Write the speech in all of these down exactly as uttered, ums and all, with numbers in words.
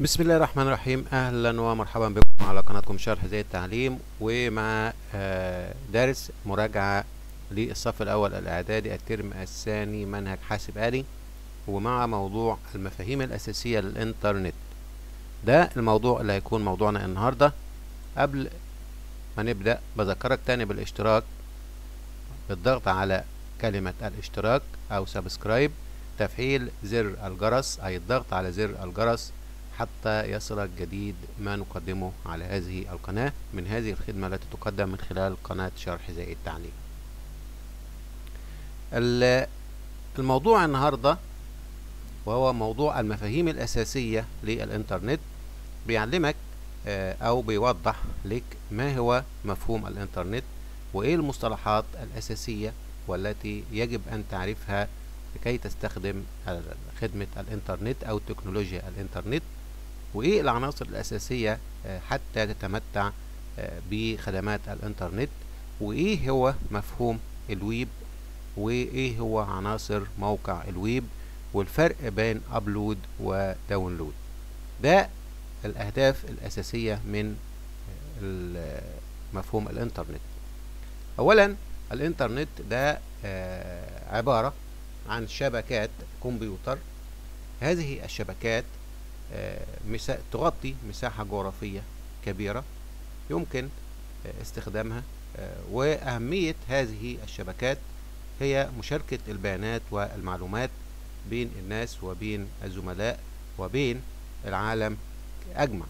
بسم الله الرحمن الرحيم. اهلا ومرحبا بكم على قناتكم شرح زي التعليم، ومع آه، درس مراجعة للصف الاول الاعدادي الترم الثاني منهج حاسب آلي، ومع موضوع المفاهيم الاساسية للانترنت. ده الموضوع اللي هيكون موضوعنا النهاردة. قبل ما نبدأ بذكرك تاني بالاشتراك، بالضغط على كلمة الاشتراك او سبسكرايب، تفعيل زر الجرس اي الضغط على زر الجرس حتى يصلك جديد ما نقدمه على هذه القناة من هذه الخدمة التي تقدم من خلال قناة شرح زي التعليم. الموضوع النهاردة وهو موضوع المفاهيم الأساسية للإنترنت. بيعلمك أو بيوضح لك ما هو مفهوم الإنترنت، وإيه المصطلحات الأساسية والتي يجب أن تعرفها لكي تستخدم خدمة الإنترنت أو تكنولوجيا الإنترنت، وإيه العناصر الأساسية حتى تتمتع بخدمات الإنترنت، وإيه هو مفهوم الويب، وإيه هو عناصر موقع الويب، والفرق بين أبلود وداونلود. ده الأهداف الأساسية من مفهوم الإنترنت. أولا، الإنترنت ده عبارة عن شبكات كمبيوتر. هذه الشبكات مسا... تغطي مساحة جغرافية كبيرة يمكن استخدامها، وأهمية هذه الشبكات هي مشاركة البيانات والمعلومات بين الناس وبين الزملاء وبين العالم أجمع.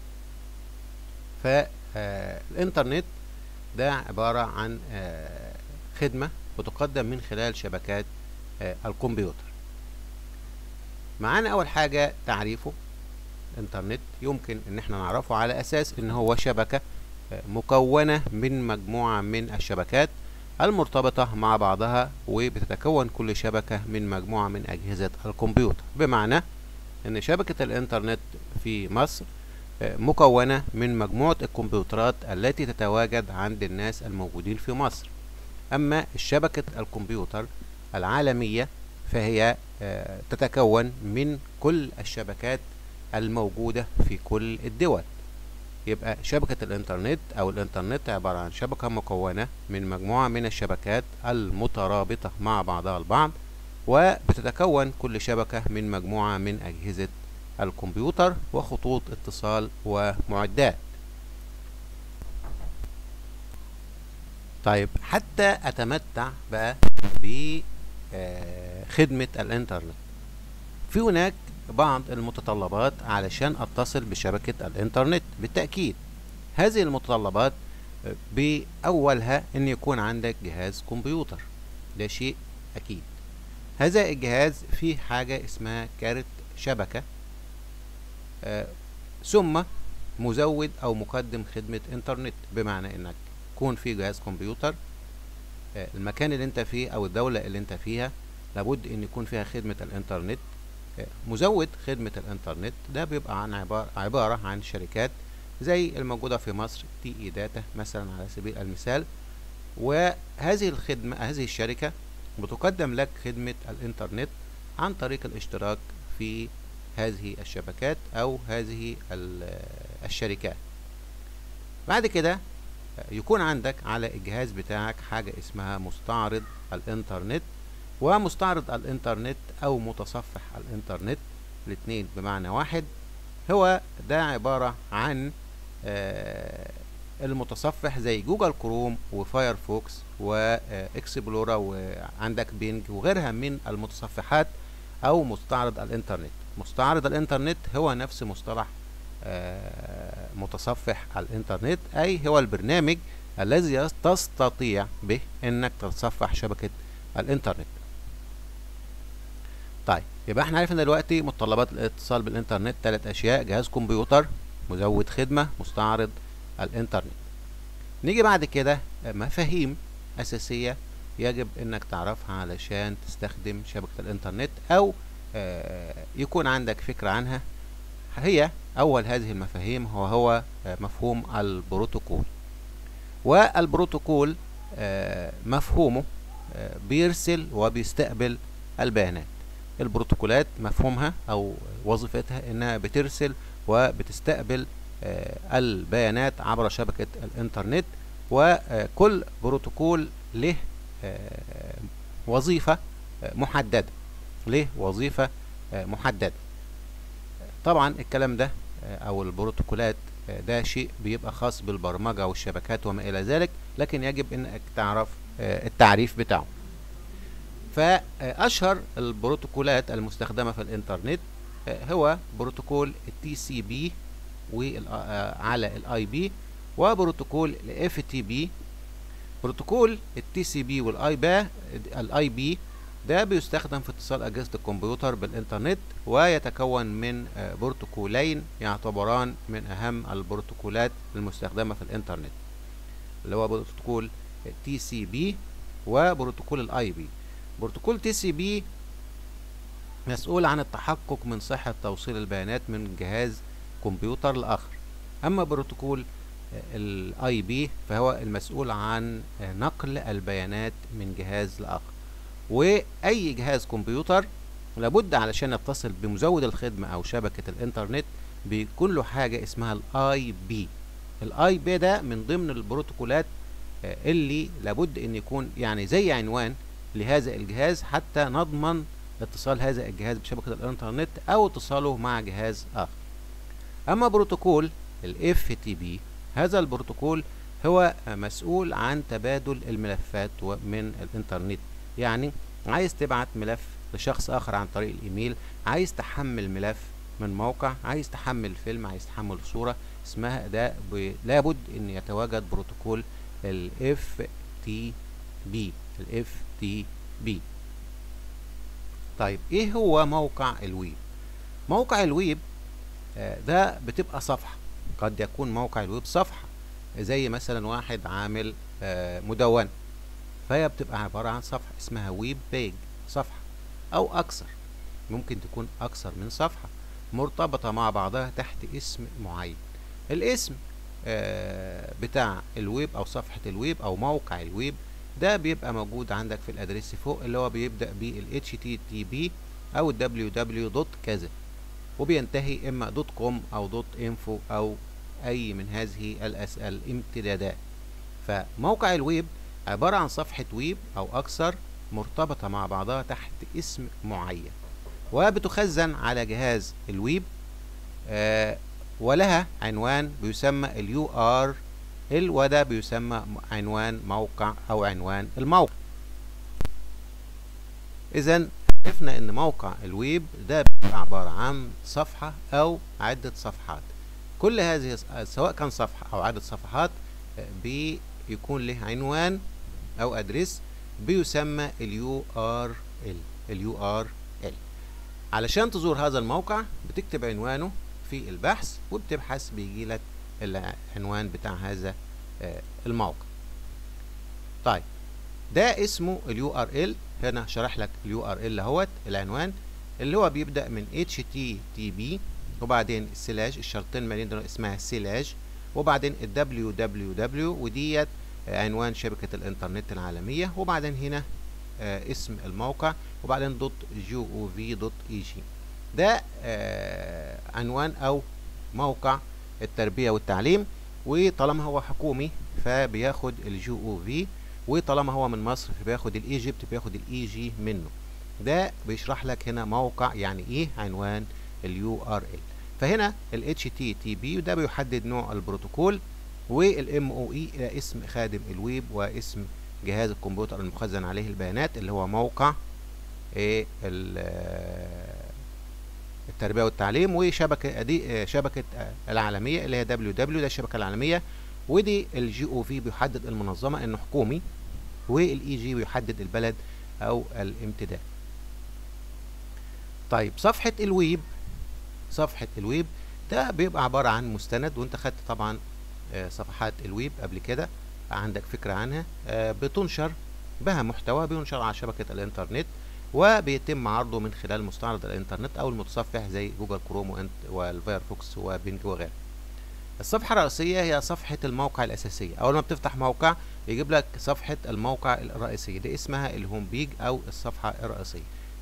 فالإنترنت ده عبارة عن خدمة بتقدم من خلال شبكات الكمبيوتر. معانا أول حاجة تعريفه. الانترنت يمكن ان احنا نعرفه على اساس ان هو شبكة مكونة من مجموعة من الشبكات المرتبطة مع بعضها، وبتتكون كل شبكة من مجموعة من اجهزة الكمبيوتر. بمعنى ان شبكة الانترنت في مصر مكونة من مجموعة الكمبيوترات التي تتواجد عند الناس الموجودين في مصر. اما شبكة الكمبيوتر العالمية فهي تتكون من كل الشبكات الموجودة في كل الدول. يبقى شبكة الانترنت او الانترنت عبارة عن شبكة مكونة من مجموعة من الشبكات المترابطة مع بعضها البعض، وبتتكون كل شبكة من مجموعة من اجهزة الكمبيوتر وخطوط اتصال ومعدات. طيب، حتى اتمتع بقى بخدمة الانترنت، في هناك بعض المتطلبات علشان اتصل بشبكة الانترنت. بالتأكيد هذه المتطلبات بأولها ان يكون عندك جهاز كمبيوتر، ده شيء اكيد. هذا الجهاز فيه حاجة اسمها كارت شبكة، آه ثم مزود او مقدم خدمة انترنت. بمعنى انك يكون في جهاز كمبيوتر، آه المكان اللي انت فيه او الدولة اللي انت فيها لابد ان يكون فيها خدمة الانترنت. مزود خدمة الانترنت ده بيبقى عن عبارة, عبارة عن شركات زي الموجودة في مصر، تي اي داتا مثلا على سبيل المثال. وهذه الخدمة هذه الشركة بتقدم لك خدمة الانترنت عن طريق الاشتراك في هذه الشبكات او هذه الشركات. بعد كده يكون عندك على الجهاز بتاعك حاجة اسمها مستعرض الانترنت ومستعرض الانترنت او متصفح الانترنت، الاثنين بمعنى واحد. هو ده عبارة عن المتصفح زي جوجل كروم وفايرفوكس واكسبلورا وعندك بينج وغيرها من المتصفحات او مستعرض الانترنت. مستعرض الانترنت هو نفس مصطلح متصفح الانترنت، اي هو البرنامج الذي تستطيع به انك تتصفح شبكة الانترنت. طيب، يبقى احنا عرفنا دلوقتي متطلبات الاتصال بالانترنت ثلاث اشياء: جهاز كمبيوتر، مزود خدمة، مستعرض الانترنت. نيجي بعد كده مفاهيم اساسية يجب انك تعرفها علشان تستخدم شبكة الانترنت او آه يكون عندك فكرة عنها. هي اول هذه المفاهيم هو هو مفهوم البروتوكول. والبروتوكول آه مفهومه آه بيرسل وبيستقبل البيانات. البروتوكولات مفهومها او وظيفتها انها بترسل وبتستقبل البيانات عبر شبكة الإنترنت، وكل بروتوكول له وظيفة محددة له وظيفة محددة. طبعا الكلام ده أو البروتوكولات ده شيء بيبقى خاص بالبرمجة والشبكات وما إلى ذلك، لكن يجب إنك تعرف التعريف بتاعه. فأشهر البروتوكولات المستخدمة في الإنترنت هو بروتوكول التي سي بي وعلى الاي بي، وبروتوكول الاف تي بي. بروتوكول التي سي بي والاي بي الاي بي ده بيستخدم في اتصال اجهزه الكمبيوتر بالانترنت، ويتكون من بروتوكولين يعتبران من اهم البروتوكولات المستخدمه في الانترنت، اللي هو بروتوكول تي سي بي وبروتوكول الاي بي. بروتوكول تي سي بي مسؤول عن التحقق من صحه توصيل البيانات من جهاز كمبيوتر لاخر، اما بروتوكول الاي بي فهو المسؤول عن نقل البيانات من جهاز لاخر. واي جهاز كمبيوتر لابد علشان يتصل بمزود الخدمه او شبكه الانترنت بيكون له حاجه اسمها الاي بي. الاي بي ده من ضمن البروتوكولات اللي لابد ان يكون يعني زي عنوان لهذا الجهاز حتى نضمن اتصال هذا الجهاز بشبكه الانترنت او اتصاله مع جهاز اخر. اما بروتوكول الاف تي بي هذا البروتوكول هو مسؤول عن تبادل الملفات من الانترنت. يعني عايز تبعت ملف لشخص اخر عن طريق الايميل، عايز تحمل ملف من موقع، عايز تحمل فيلم، عايز تحمل صورة، اسمها ده لابد ان يتواجد بروتوكول الاف تي بي الاف تي بي. طيب ايه هو موقع الويب؟ موقع الويب ده بتبقى صفحة، قد يكون موقع الويب صفحة زي مثلا واحد عامل مدونة، فهي بتبقى عبارة عن صفحة اسمها ويب بيج، صفحة أو أكثر، ممكن تكون أكثر من صفحة مرتبطة مع بعضها تحت اسم معين. الاسم بتاع الويب أو صفحة الويب أو موقع الويب ده بيبقى موجود عندك في الأدرس فوق، اللي هو بيبدأ بال اتش تي تي بي أو دبليو دبليو دوت كذا، وبينتهي إما دوت كوم أو دوت انفو أو أي من هذه الامتدادات. فموقع الويب عبارة عن صفحة ويب أو أكثر مرتبطة مع بعضها تحت اسم معين، وبتخزن على جهاز الويب آه ولها عنوان بيسمى اليو ار ال، وده بيسمى عنوان موقع أو عنوان الموقع. إذن عرفنا إن موقع الويب ده بيبقى عبارة عن صفحة أو عدة صفحات. كل هذه سواء كان صفحة أو عدة صفحات بيكون له عنوان أو أدرس بيسمى اليو ار ال اليو ار ال. علشان تزور هذا الموقع بتكتب عنوانه في البحث وبتبحث بيجي لك العنوان بتاع هذا الموقع. طيب ده اسمه اليو ار ال. هنا شرح لك اليو ار ال اهوت العنوان اللي هو بيبدأ من اتش تي تي بي وبعدين سلاش، الشرطين مالين دول اسمها سلاش، وبعدين ال دبليو دبليو دبليو وديت عنوان شبكة الانترنت العالمية، وبعدين هنا آه اسم الموقع، وبعدين دوت جي او في دوت اي جي. ده آه عنوان او موقع التربية والتعليم، وطالما هو حكومي فبياخد الجي او في، وطالما هو من مصر فبياخد الايجيبت بياخد الاي جي منه. ده بيشرح لك هنا موقع يعني ايه عنوان اليو ار ال. فهنا ال اتش تي تي بي ده بيحدد نوع البروتوكول، والام او اي الى اسم خادم الويب واسم جهاز الكمبيوتر المخزن عليه البيانات اللي هو موقع ايه التربيه والتعليم، وشبكه دي شبكه العالميه اللي هي دبليو دبليو ده الشبكه العالميه، ودي الجي او في بيحدد المنظمه انه حكومي، والاي جي بيحدد البلد او الامتداد. طيب صفحه الويب، صفحه الويب ده بيبقى عباره عن مستند، وانت خدت طبعا صفحات الويب قبل كده عندك فكرة عنها، بتنشر بها محتوى بينشر على شبكة الانترنت، وبيتم عرضه من خلال مستعرض الانترنت او المتصفح زي جوجل كروم والفايرفوكس وبينج وغيره. الصفحة الرئيسية هي صفحة الموقع الأساسية. أول ما بتفتح موقع يجيب لك صفحة الموقع الرئيسية، دي اسمها الهوم بيج أو الصفحة الرئيسية.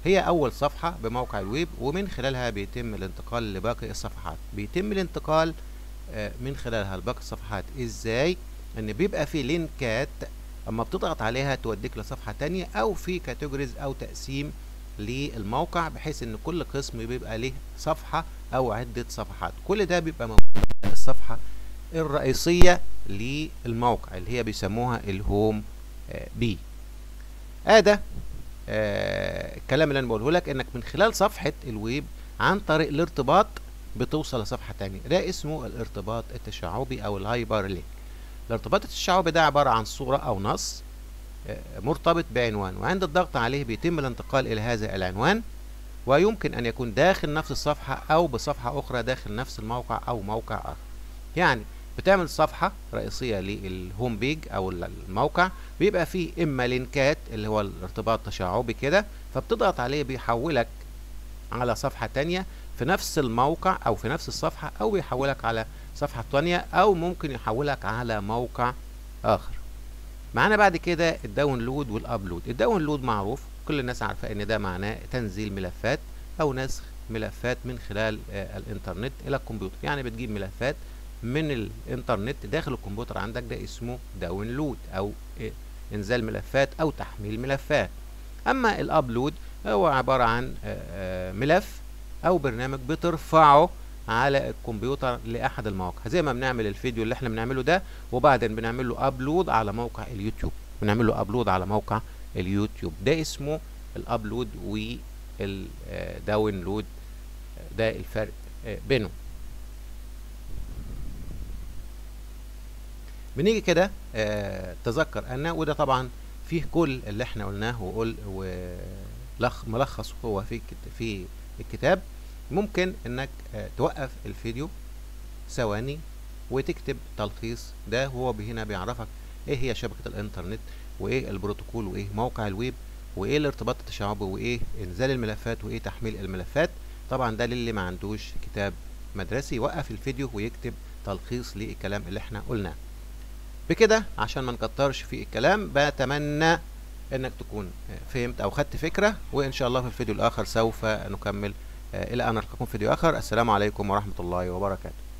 هي اول صفحة بموقع الويب، ومن خلالها بيتم الانتقال لباقي الصفحات. بيتم الانتقال من خلالها لباقي الصفحات ازاي؟ ان بيبقى في لينكات اما بتضغط عليها توديك لصفحة تانية، او في كاتيجوريز او تقسيم للموقع، بحيث ان كل قسم بيبقى له صفحة او عدة صفحات. كل ده بيبقى موجود في الصفحة الرئيسية للموقع اللي هي بيسموها الهوم بي. ادي آه الكلام اللي انا بقوله لك، انك من خلال صفحة الويب عن طريق الارتباط بتوصل لصفحة تانية. ده اسمه الارتباط التشعبي او الهايبر لينك. الارتباط التشعبي ده عبارة عن صورة او نص آه مرتبط بعنوان، وعند الضغط عليه بيتم الانتقال الى هذا العنوان، ويمكن ان يكون داخل نفس الصفحة او بصفحة اخرى داخل نفس الموقع او موقع اخر. يعني بتعمل صفحة رئيسية للهوم بيج او الموقع، بيبقى فيه اما لينكات اللي هو الارتباط التشعبي كده، فبتضغط عليه بيحولك على صفحة تانية في نفس الموقع او في نفس الصفحة، او بيحولك على صفحة تانية، او ممكن يحولك على موقع اخر. معانا بعد كده الداونلود والابلود. الداونلود معروف، كل الناس عارفة ان ده معناه تنزيل ملفات او نسخ ملفات من خلال آه الانترنت الى الكمبيوتر. يعني بتجيب ملفات من الانترنت داخل الكمبيوتر عندك، ده اسمه داونلود او آه انزال ملفات او تحميل ملفات. اما الابلود هو عبارة عن آه آه ملف او برنامج بترفعه على الكمبيوتر لاحد المواقع، زي ما بنعمل الفيديو اللي احنا بنعمله ده، وبعدين بنعمل له ابلود على موقع اليوتيوب. بنعمل له ابلود على موقع اليوتيوب، ده اسمه الابلود والداونلود. ده الفرق بينهم. بنيجي كده اه تذكر ان، وده طبعا فيه كل اللي احنا قلناه وقول وملخص هو في في الكتاب. ممكن انك اه توقف الفيديو ثواني وتكتب تلخيص. ده هو هنا بيعرفك ايه هي شبكة الانترنت، وايه البروتوكول، وايه موقع الويب، وايه الارتباط التشعبي، وايه انزال الملفات، وايه تحميل الملفات. طبعا ده للي ما عندوش كتاب مدرسي، يوقف الفيديو ويكتب تلخيص للكلام اللي احنا قلناه. بكده عشان ما نكترش في الكلام، بتمنى انك تكون فهمت او خدت فكرة، وان شاء الله في الفيديو الاخر سوف نكمل. الى ان نلقاكم في فيديو اخر. السلام عليكم ورحمة الله وبركاته.